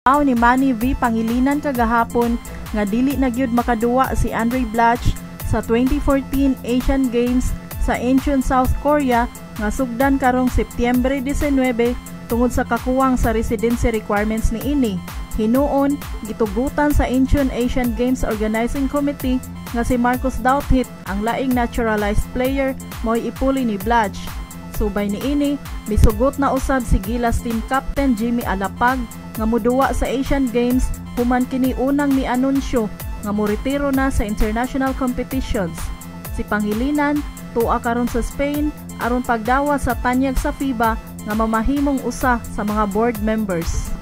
ni Manny V. Pangilinan kagahapon nga dili na gyud makaduwa si Andrei Blatche sa 2014 Asian Games sa Incheon, South Korea nga sugdan karong Setyembre 19 tungod sa kakuwang sa residency requirements ni ini. Hinuon, gitugutan sa Incheon Asian Games Organizing Committee nga si Marcus Douthit ang laing naturalized player mo'y ipuli ni Blatche. Subay ni ini, misugot na usab si Gilas team captain Jimmy Alapag nga muduwa sa Asian Games human kini unang ni-anunsyo nga moretiro na sa international competitions. Si Pangilinan tuwa karon sa Spain aron pagdawa sa tanyag sa FIBA nga mamahimong usa sa mga board members.